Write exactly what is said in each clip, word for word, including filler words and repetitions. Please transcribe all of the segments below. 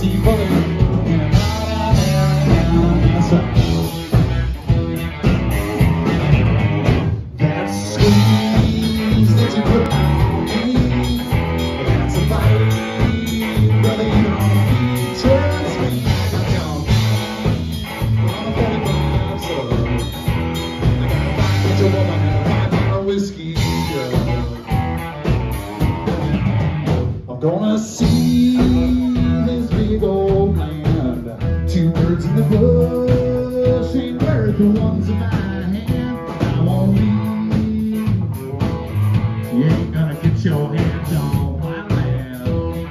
fancy bullet in a That's right. That squeeze that you put on me, that's a fight, brother, you don't need trust me. I got your on a forty-five slug. I got a fight with your woman and a five dollar whiskey jug. I'm gonna see this big old land. Two birds in the bush ain't worth the ones in my hand. I won't leave. You ain't gonna get your hands on my land.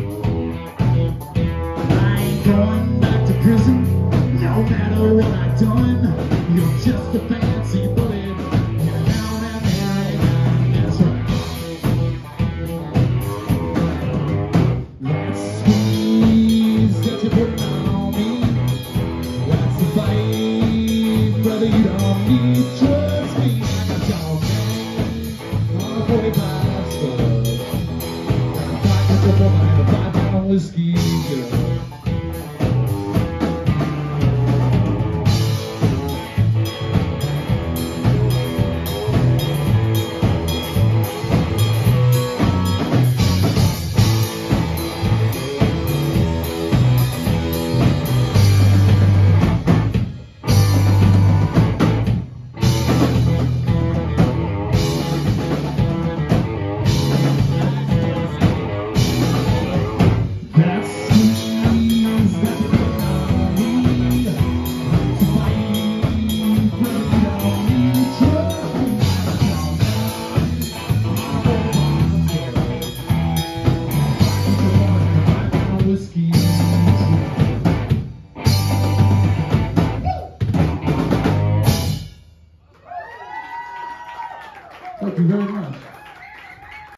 I ain't going back to prison, no matter what I've done. You're just a fancy bullet. Brother, you don't need trust me. I got y'all on a forty-five slug. I got a five woman and a five pound whiskey jug. Thank you very much.